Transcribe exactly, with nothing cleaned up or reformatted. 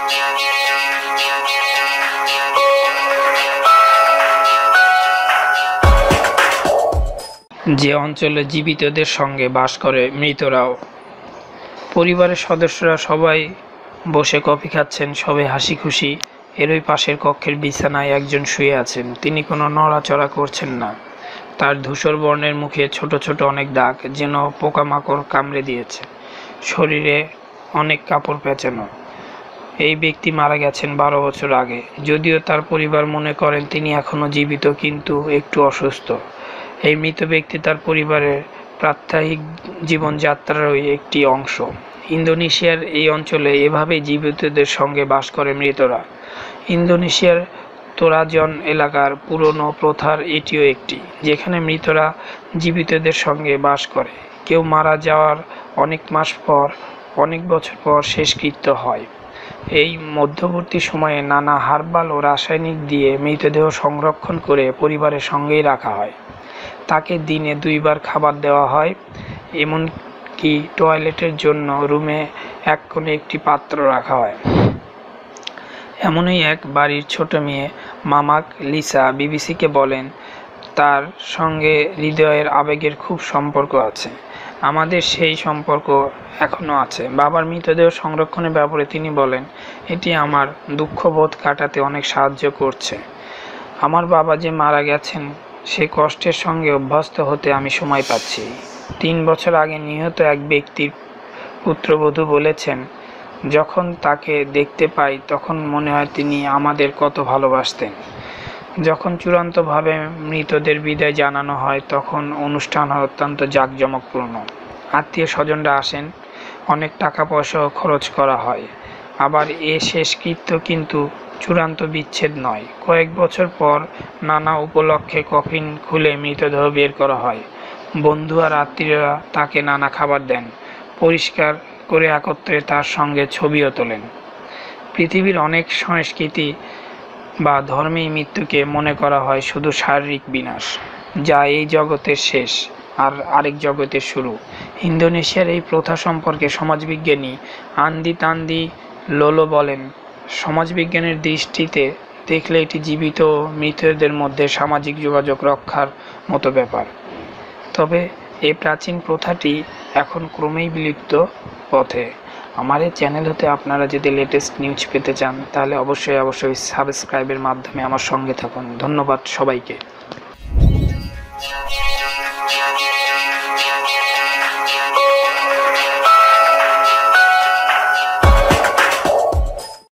যে অঞ্চলে জীবিতদের সঙ্গে বাস করে মৃতরাও। পরিবারের সদস্যরা সবাই বসে কফি খাচ্ছেন, সবাই হাসি খুশি। এরই পাশের কক্ষের বিছানায় একজন শুয়ে আছেন, তিনি কোনো নড়াচড়া করছেন না। তার ধূসর বর্ণের মুখে ছোট ছোট অনেক দাগ, যেন পোকামাকড় কামড়ে দিয়েছে। শরীরে অনেক কাপড় পেঁচানো। এই ব্যক্তি মারা গেছেন বারো বছর আগে। যদিও তার পরিবার মনে করেন তিনি এখনও জীবিত, কিন্তু একটু অসুস্থ। এই মৃত ব্যক্তি তার পরিবারের প্রাত্যহিক জীবনযাত্রারই একটি অংশ। ইন্দোনেশিয়ার এই অঞ্চলে এভাবেই জীবিতদের সঙ্গে বাস করে মৃতরা। ইন্দোনেশিয়ার তোরাজন এলাকার পুরনো প্রথার এটিও একটি, যেখানে মৃতরা জীবিতদের সঙ্গে বাস করে। কেউ মারা যাওয়ার অনেক মাস পর, অনেক বছর পর শেষকৃত্য হয়। এই মধ্যবর্তী সময়ে নানা হার্বাল ও রাসায়নিক দিয়ে মৃতদেহ সংরক্ষণ করে পরিবারের সঙ্গেই রাখা হয়। তাকে দিনে দুইবার খাবার দেওয়া হয়, এমনকি টয়লেটের জন্য রুমে এক কোণে একটি পাত্র রাখা হয়। এমনই এক বাড়ির ছোট মেয়ে মামাক লিসা বিবিসিকে বলেন, তার সঙ্গে হৃদয়ের আবেগের খুব সম্পর্ক আছে। আমাদের সেই সম্পর্ক এখনও আছে। বাবার মৃতদেহ সংরক্ষণের ব্যাপারে তিনি বলেন, এটি আমার দুঃখবোধ কাটাতে অনেক সাহায্য করছে। আমার বাবা যে মারা গেছেন, সে কষ্টের সঙ্গে অভ্যস্ত হতে আমি সময় পাচ্ছি। তিন বছর আগে নিহত এক ব্যক্তির পুত্রবধূ বলেছেন, যখন তাকে দেখতে পাই তখন মনে হয় তিনি আমাদের কত ভালোবাসতেন। যখন চূড়ান্তভাবে মৃতদের বিদায় জানানো হয়, তখন অনুষ্ঠান হয় অত্যন্ত জাঁকজমকপূর্ণ। আত্মীয় স্বজনরা আসেন, অনেক টাকা পয়সাও খরচ করা হয়। আবার এ শেষকৃত্য কিন্তু চূড়ান্ত বিচ্ছেদ নয়। কয়েক বছর পর নানা উপলক্ষে কফিন খুলে মৃতদেহ বের করা হয়। বন্ধু আর আত্মীয়রা তাকে নানা খাবার দেন, পরিষ্কার করে একত্রে তার সঙ্গে ছবিও তোলেন। পৃথিবীর অনেক সংস্কৃতি বা ধর্মে মৃত্যুকে মনে করা হয় শুধু শারীরিক বিনাশ, যা এই জগতের শেষ আর আরেক জগতের শুরু। ইন্দোনেশিয়ার এই প্রথা সম্পর্কে সমাজবিজ্ঞানী আন্দি তান্দি লোলো বলেন, সমাজবিজ্ঞানের দৃষ্টিতে দেখলে এটি জীবিত ও মৃতদের মধ্যে সামাজিক যোগাযোগ রক্ষার মতো ব্যাপার। তবে এই প্রাচীন প্রথাটি এখন ক্রমেই বিলুপ্ত পথে। আমার এই চ্যানেল হতে আপনারা যদি লেটেস্ট নিউজ পেতে চান, তাহলে অবশ্যই অবশ্যই সাবস্ক্রাইবের মাধ্যমে আমার সঙ্গে থাকুন। ধন্যবাদ সবাইকে।